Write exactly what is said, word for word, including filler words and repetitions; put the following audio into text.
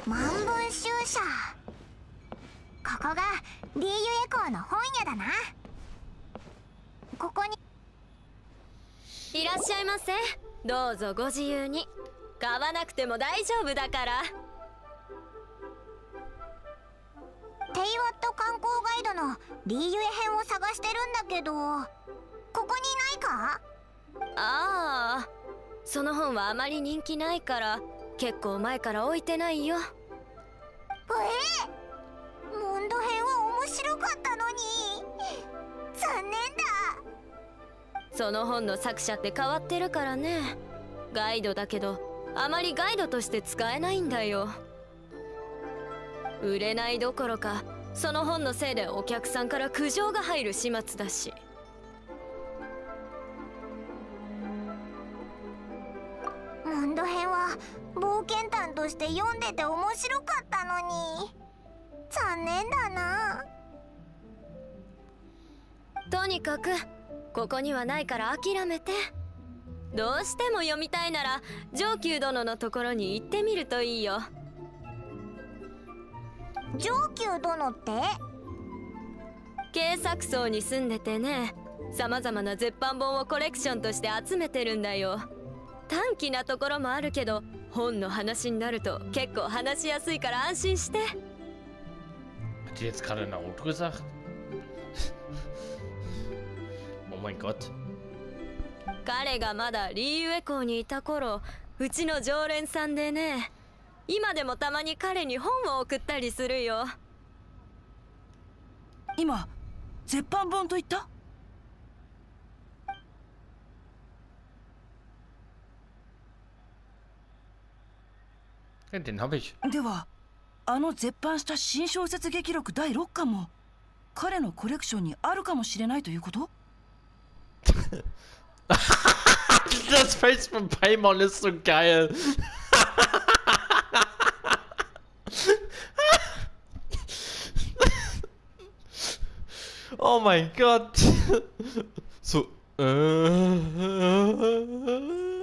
万文集社。ここが ディーユー エコーの本屋だな。ここにいらっしゃいませ。どうぞご自由に。買わなくても大丈夫だから。 テイワット観光ガイドの ディーユー 編を探してるんだけど、ここにないか？ ああ、その本はあまり人気ないから結構前から置いてないよ。 ええ、モンド編は面白かったのに残念だ。 その本の作者って変わってるからね。ガイドだけどあまりガイドとして使えないんだよ。売れないどころかその本のせいでお客さんから苦情が入る始末だし。 モンド編は冒険譚として読んでて面白かったのに残念だな。 とにかくここにはないから諦めて。どうしても読みたいなら上級殿のところに行ってみるといいよ。 上級殿って？ 警察層に住んでてね、さまざまな絶版本をコレクションとして集めてるんだよ。短気なところもあるけど本の話になると結構話しやすいから安心して。 Hat die jetzt gerade Naruto gesagt? Oh mein Gott. 彼がまだリーユエ校にいた頃、うちの常連さんでね、今でもたまに彼に本を送ったりするよ。 今絶版本と言った？ Den habe ich。 ではあの絶版した新小説劇録だいろっかんも彼のコレクションにあるかもしれないということ？ Das Face von Paimon ist so geil. Oh mein Gott. So. Äh,